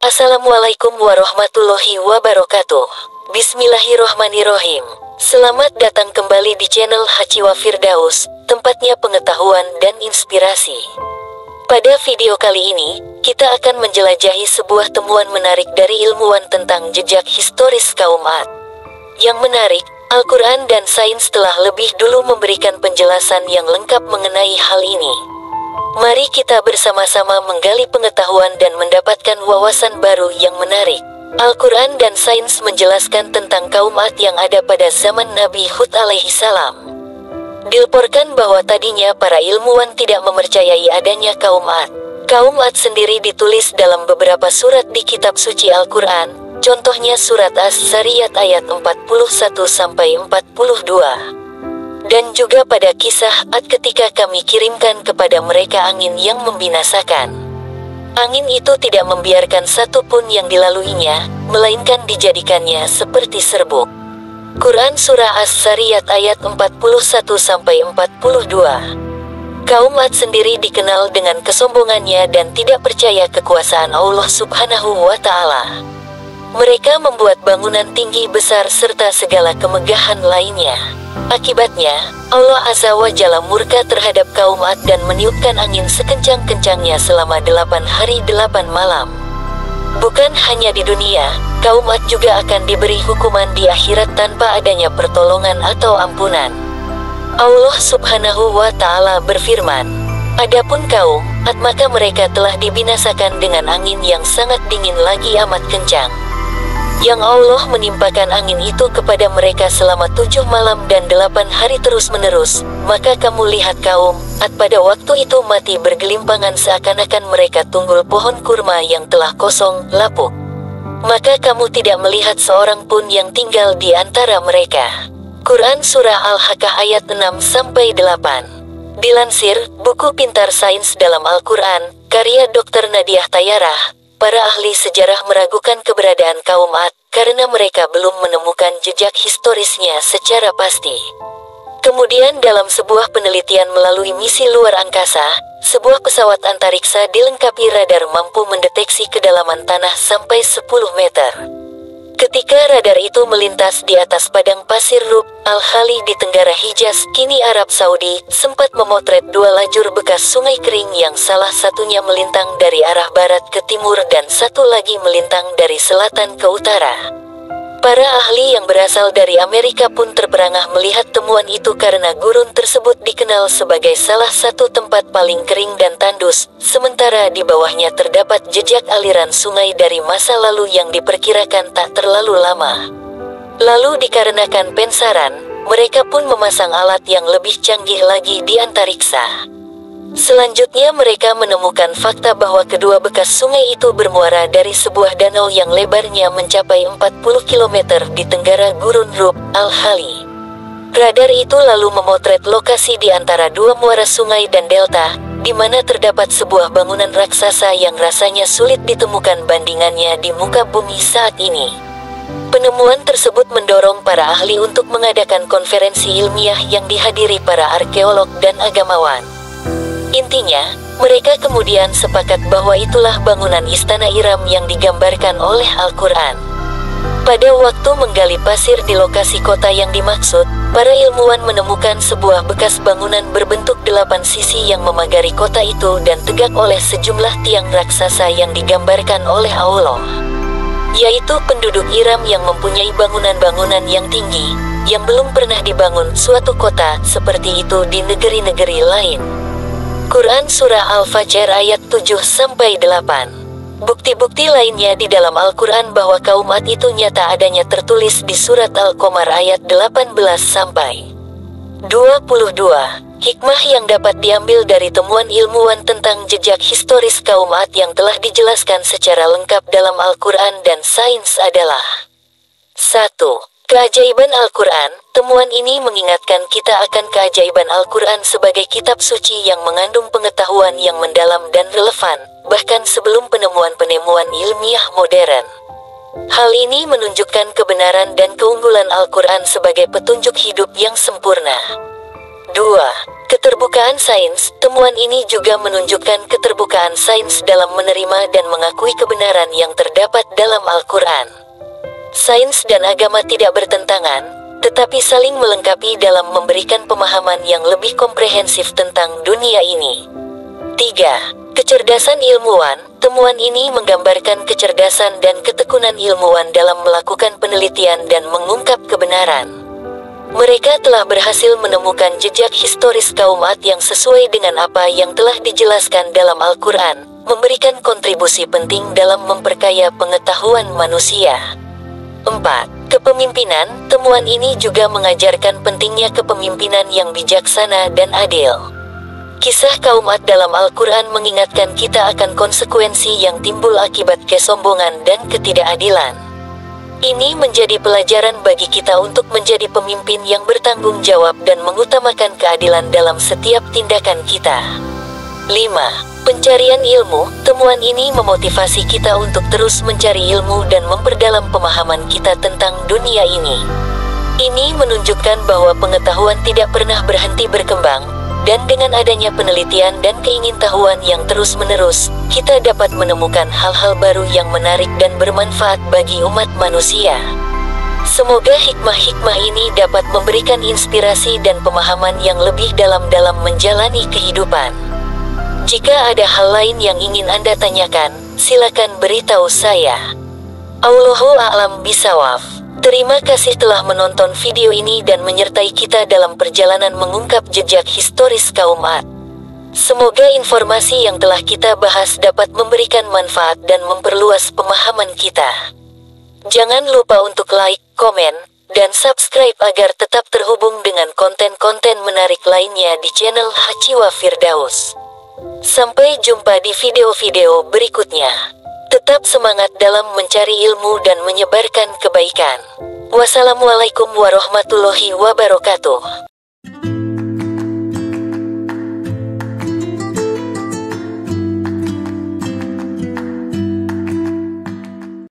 Assalamualaikum warahmatullahi wabarakatuh. Bismillahirrohmanirrohim. Selamat datang kembali di channel Hachiwa Firdaus, tempatnya pengetahuan dan inspirasi. Pada video kali ini, kita akan menjelajahi sebuah temuan menarik dari ilmuwan tentang jejak historis kaum Ad. Yang menarik, Al-Quran dan sains telah lebih dulu memberikan penjelasan yang lengkap mengenai hal ini. Mari kita bersama-sama menggali pengetahuan dan mendapatkan wawasan baru yang menarik. Al-Quran dan sains menjelaskan tentang kaum Ad yang ada pada zaman Nabi Hud alaihissalam. Dilaporkan bahwa tadinya para ilmuwan tidak mempercayai adanya kaum Ad. Kaum Ad sendiri ditulis dalam beberapa surat di kitab suci Al-Quran, contohnya surat As-Sariyat ayat 41-42. Dan juga pada kisah Ad ketika kami kirimkan kepada mereka angin yang membinasakan. Angin itu tidak membiarkan satu pun yang dilaluinya, melainkan dijadikannya seperti serbuk. Quran Surah As-Sariyat ayat 41-42. Kaum Ad sendiri dikenal dengan kesombongannya dan tidak percaya kekuasaan Allah Subhanahu wa Ta'ala. Mereka membuat bangunan tinggi besar serta segala kemegahan lainnya. Akibatnya, Allah Azza wa Jalla murka terhadap kaum Ad dan meniupkan angin sekencang-kencangnya selama 8 hari 8 malam. Bukan hanya di dunia, kaum Ad juga akan diberi hukuman di akhirat tanpa adanya pertolongan atau ampunan. Allah Subhanahu wa Ta'ala berfirman, "Adapun kaum Ad maka mereka telah dibinasakan dengan angin yang sangat dingin lagi amat kencang. Yang Allah menimpakan angin itu kepada mereka selama 7 malam dan 8 hari terus-menerus, maka kamu lihat kaum Ad pada waktu itu mati bergelimpangan seakan-akan mereka tunggul pohon kurma yang telah kosong, lapuk. Maka kamu tidak melihat seorang pun yang tinggal di antara mereka." Quran Surah Al-Haqqah ayat 6-8. Dilansir, buku Pintar Sains dalam Al-Quran, karya Dr. Nadiah Tayarah, para ahli sejarah meragukan keberadaan kaum Ad, karena mereka belum menemukan jejak historisnya secara pasti. Kemudian dalam sebuah penelitian melalui misi luar angkasa, sebuah pesawat antariksa dilengkapi radar mampu mendeteksi kedalaman tanah sampai 10 meter. Ketika radar itu melintas di atas padang pasir Rub Al-Khali di Tenggara Hijaz, kini Arab Saudi, sempat memotret 2 lajur bekas sungai kering yang salah satunya melintang dari arah barat ke timur dan satu lagi melintang dari selatan ke utara. Para ahli yang berasal dari Amerika pun terperangah melihat temuan itu karena gurun tersebut dikenal sebagai salah satu tempat paling kering dan tandus, sementara di bawahnya terdapat jejak aliran sungai dari masa lalu yang diperkirakan tak terlalu lama. Lalu dikarenakan pensaran, mereka pun memasang alat yang lebih canggih lagi di antariksa. Selanjutnya mereka menemukan fakta bahwa kedua bekas sungai itu bermuara dari sebuah danau yang lebarnya mencapai 40 km di tenggara gurun Rub Al-Khali. Radar itu lalu memotret lokasi di antara 2 muara sungai dan delta, di mana terdapat sebuah bangunan raksasa yang rasanya sulit ditemukan bandingannya di muka bumi saat ini. Penemuan tersebut mendorong para ahli untuk mengadakan konferensi ilmiah yang dihadiri para arkeolog dan agamawan. Intinya, mereka kemudian sepakat bahwa itulah bangunan Istana Iram yang digambarkan oleh Al-Quran. Pada waktu menggali pasir di lokasi kota yang dimaksud, para ilmuwan menemukan sebuah bekas bangunan berbentuk 8 sisi yang memagari kota itu dan tegak oleh sejumlah tiang raksasa yang digambarkan oleh Allah. Yaitu penduduk Iram yang mempunyai bangunan-bangunan yang tinggi, yang belum pernah dibangun suatu kota seperti itu di negeri-negeri lain. Quran Surah Al-Fajr ayat 7-8. Bukti-bukti lainnya di dalam Al-Quran bahwa kaum Ad itu nyata adanya tertulis di surat Al-Qamar ayat 18-22. Hikmah yang dapat diambil dari temuan ilmuwan tentang jejak historis kaum Ad yang telah dijelaskan secara lengkap dalam Al-Quran dan sains adalah: 1. Keajaiban Al-Quran. Temuan ini mengingatkan kita akan keajaiban Al-Quran sebagai kitab suci yang mengandung pengetahuan yang mendalam dan relevan, bahkan sebelum penemuan-penemuan ilmiah modern. Hal ini menunjukkan kebenaran dan keunggulan Al-Quran sebagai petunjuk hidup yang sempurna. 2. Keterbukaan sains. Temuan ini juga menunjukkan keterbukaan sains dalam menerima dan mengakui kebenaran yang terdapat dalam Al-Quran. Sains dan agama tidak bertentangan, tetapi saling melengkapi dalam memberikan pemahaman yang lebih komprehensif tentang dunia ini. 3. Kecerdasan ilmuwan. Temuan ini menggambarkan kecerdasan dan ketekunan ilmuwan dalam melakukan penelitian dan mengungkap kebenaran. Mereka telah berhasil menemukan jejak historis kaum Ad yang sesuai dengan apa yang telah dijelaskan dalam Al-Quran, memberikan kontribusi penting dalam memperkaya pengetahuan manusia. 4. Kepemimpinan. Temuan ini juga mengajarkan pentingnya kepemimpinan yang bijaksana dan adil. Kisah kaum Ad dalam Al-Quran mengingatkan kita akan konsekuensi yang timbul akibat kesombongan dan ketidakadilan. Ini menjadi pelajaran bagi kita untuk menjadi pemimpin yang bertanggung jawab dan mengutamakan keadilan dalam setiap tindakan kita. 5. Pencarian ilmu. Temuan ini memotivasi kita untuk terus mencari ilmu dan memperdalam pemahaman kita tentang dunia ini. Ini menunjukkan bahwa pengetahuan tidak pernah berhenti berkembang, dan dengan adanya penelitian dan keingintahuan yang terus-menerus, kita dapat menemukan hal-hal baru yang menarik dan bermanfaat bagi umat manusia. Semoga hikmah-hikmah ini dapat memberikan inspirasi dan pemahaman yang lebih dalam menjalani kehidupan. Jika ada hal lain yang ingin Anda tanyakan, silakan beritahu saya. Allahu a'lam bishawab. Terima kasih telah menonton video ini dan menyertai kita dalam perjalanan mengungkap jejak historis kaum Ad. Semoga informasi yang telah kita bahas dapat memberikan manfaat dan memperluas pemahaman kita. Jangan lupa untuk like, komen, dan subscribe agar tetap terhubung dengan konten-konten menarik lainnya di channel Hachiwa Firdaus. Sampai jumpa di video-video berikutnya. Tetap semangat dalam mencari ilmu dan menyebarkan kebaikan. Wassalamualaikum warahmatullahi wabarakatuh.